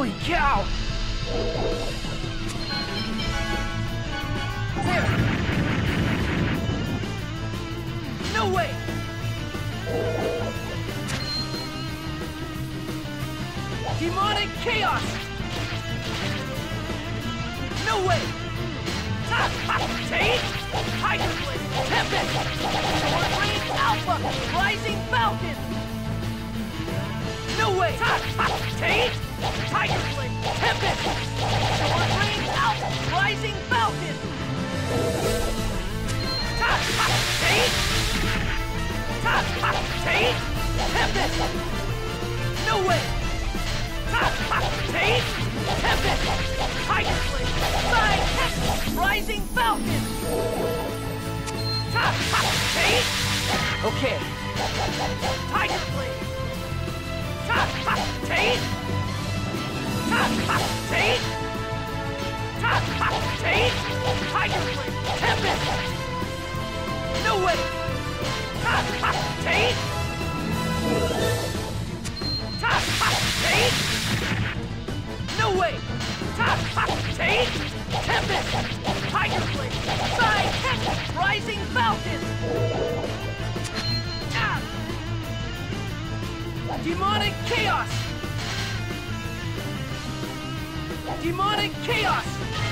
Holy cow! There! No way! Demonic chaos! No way! Take! Tiger Blade! Tempest! Sword Rain Alpha! Rising Falcon! No way! Take! Tiger Blade! Tempest! Sword Rain Alpha! Rising Falcon! Take! Take! Tempest! No way! Take! Tempest! Tiger Blade! Side Tempest! Rising Falcon! Take! Okay. Tiger Blade! Take! Take! Take! Tiger Blade! Tempest! No way! Take! Take! No way! Take! Tempest! Tiger Blade! Side Tempest! Rising Falcon! Demonic chaos! Demonic chaos!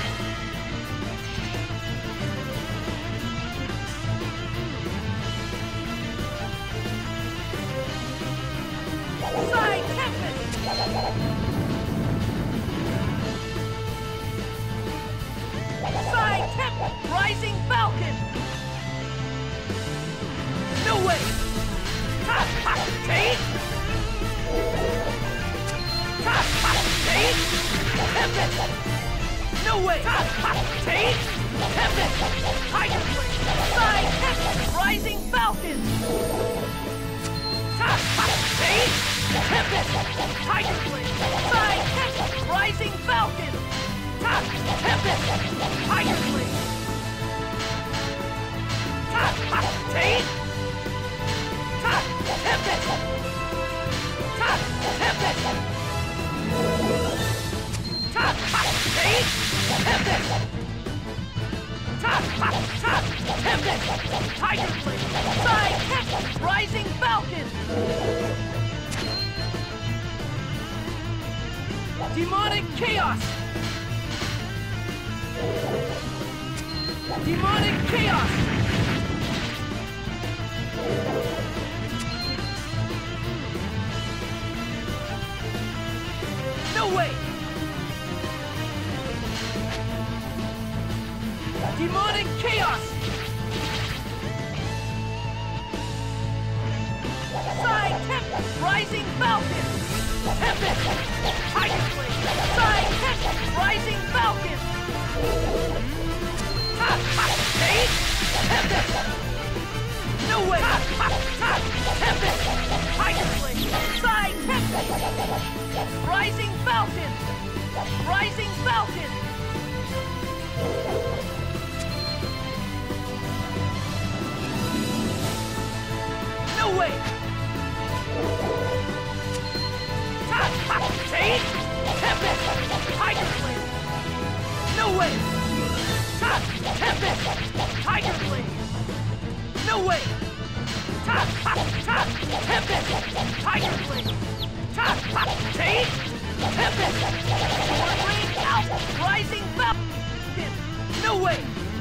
Side Tempest! Side Tempest! Rising Falcon! No way! Take! Take! Tempest! No way! Take! Tempest! Tiger Blade! Side Tempest! Rising Falcon! Take! Tempest! Tiger Blade! Side Tempest! Rising Falcon! Tempest! Tiger Blade! Take! Tempest! Tempest! Take! Tempest! Tempest! Tiger Blade! Side Tempest! Rising Falcon! Demonic chaos! Demonic chaos! No way! Demonic chaos! Side Tempest! Rising Falcon! Tempest! Tiger Blade! Side Tempest! Rising Falcon! Take! Tempest! No way! Tempest! Tiger Blade! Side Tempest! Rising Falcon! Rising Falcon! No way! Take! Tempest! Tiger Blade! No way! Tempest! Tiger Blade! No way! Tempest! Tiger Blade! Take! Tempest! Sword Rain Alpha! Rising Falcon! No way!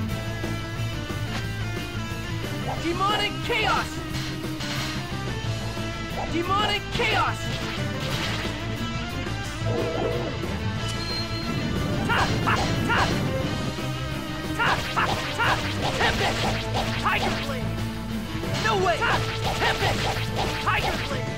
Demonic chaos! Demonic chaos! Tempest! Tiger Blade! No way! Tempest! Tiger Blade!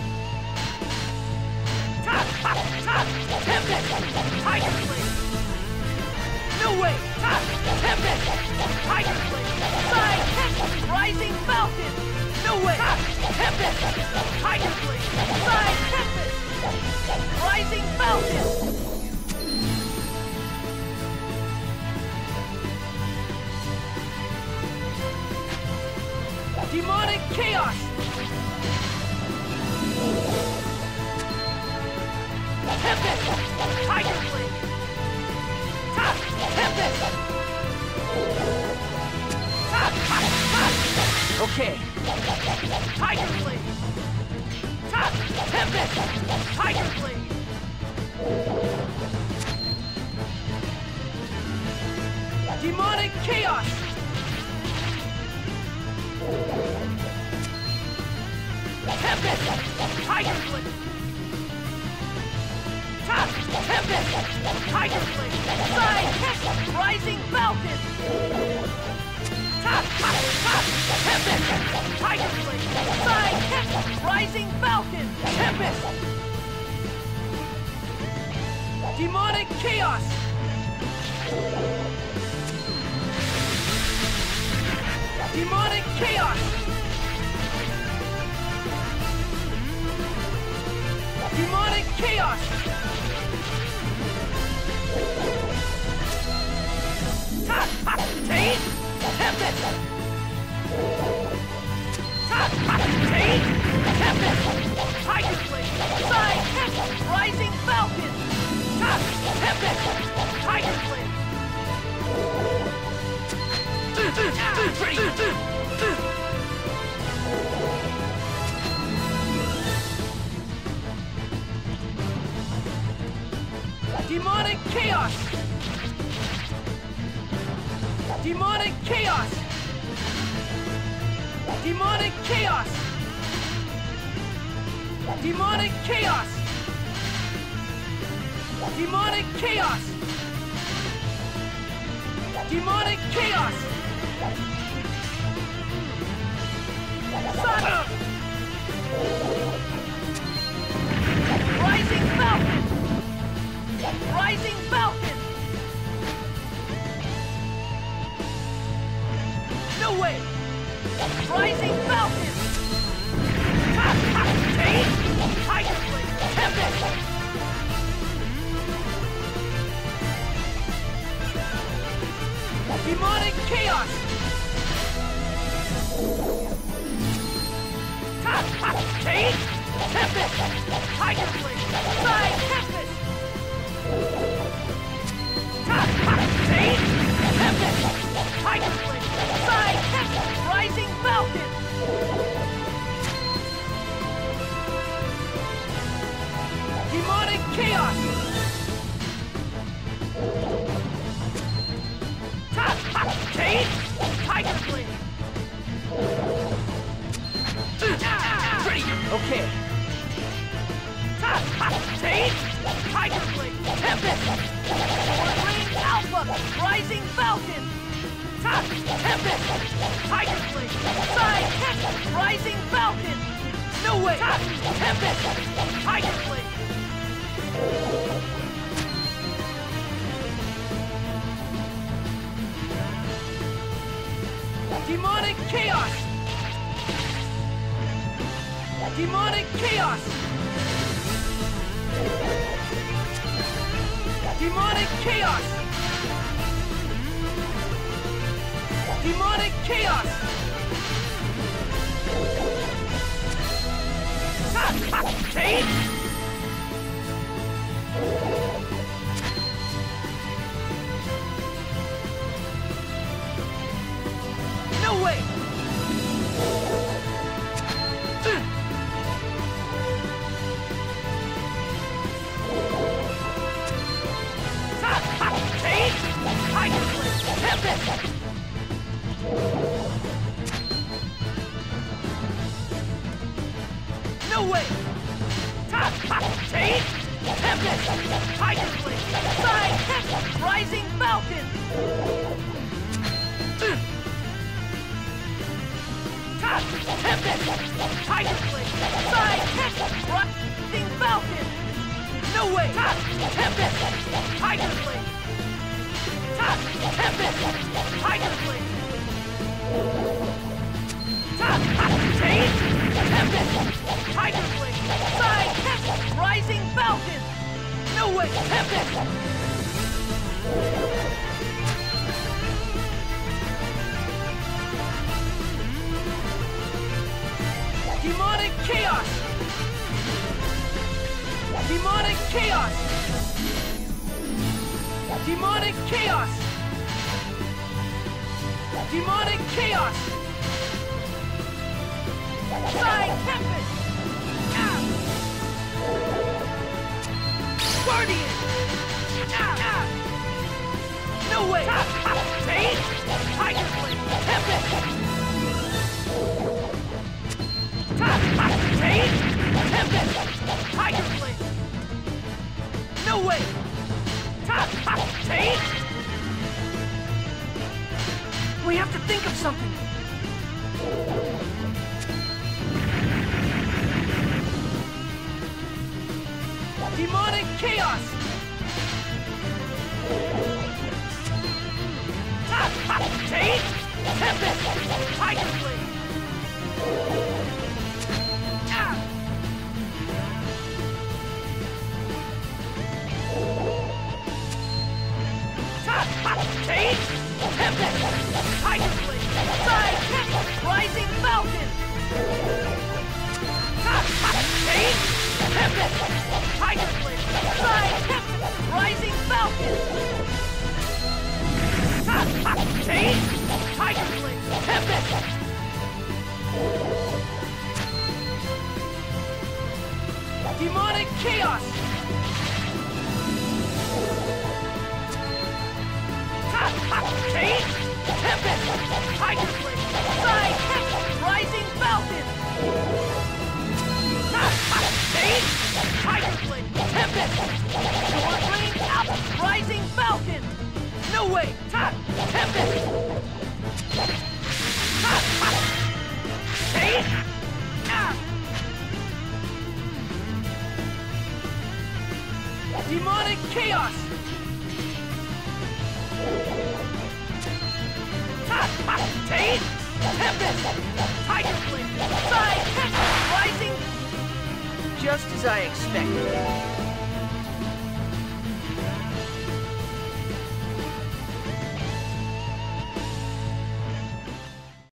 Tempest! Tiger Blade! No way! Tempest! Tiger Blade! Side Tempest! Rising Falcon! No way! Tempest! Tiger Blade! Side Tempest! Rising Falcon! Demonic chaos! Tempest! Tiger Blade! Tempest! Okay. Tiger Blade! Tempest! Tiger Blade! Demonic Chaos! Tempest! Tiger Blade! Tempest! Tiger Blade! Side kick! Rising Falcon! Tempest! Tiger Blade! Side kick! Rising Falcon! Tempest! Demonic Chaos! Demonic Chaos! Demonic Chaos! Tate! Tempest! Tate! Tempest! Tiger Blade! Side kick! Rising Falcon! Tempest! Tiger Blade! Demonic Chaos! Demonic Chaos! Demonic Chaos! Demonic Chaos! Demonic Chaos! Demonic Chaos! Son! Rising Falcon! Rising Falcon! No way! Rising Falcon! Tate! Tiger Blade! Tempest! Demonic Chaos! Tate! Tempest! Tiger Blade! Side Tempest! Tate! Tempest! Tiger Blade! Side Tempest! Rising Falcon! Demonic Chaos! Tate! Tiger Blade! Okay. Tate! Tiger Blade! Tempest! Rain Alpha! Rising Falcon! Tempest! Tiger Blade! Side kick! Rising Falcon! No way! Tempest! Tiger Blade! Demonic Chaos! Demonic Chaos! Demonic Chaos! Demonic Chaos! Tate! No way! Tate! Tiger Blade! Tempest! No way! Tate! Tempest! Tiger Blade! Side kick! Rising Falcon! Tempest! Tiger Blade! Side kick! Rising Falcon! No way! Tempest! Tiger Blade! Tempest! Tiger Blade! Tate! Tempest! Tiger Blade! Side kick! Rising Falcon! No way! Tempest! Demonic Chaos! Demonic chaos! Demonic chaos! Demonic chaos! Side Tempest! Ah! Guardian! Ah! No way! Take! Tiger Blade! Tempest! Take! Tempest! Tiger Blade! No way! Take! We have to think of something! Demonic chaos! Take! Tempest! Tiger Blade! Take! Tempest! Tiger Blade! Side Tempest! Rising Falcon! Take! Tempest! Tiger Blade! Side Tempest! Rising Falcon! Take! Tiger Blade! Tempest! Demonic chaos! Take! Tempest! Tiger Blade! Side Tempest! Rising Falcon! Take! Tiger Blade! Tempest! Sword Rain out! Rising Falcon! No way! Tempest! Take! Demonic chaos! Take! Tempest! Tiger Blade! Side Tempest! Rising... Just as I expected.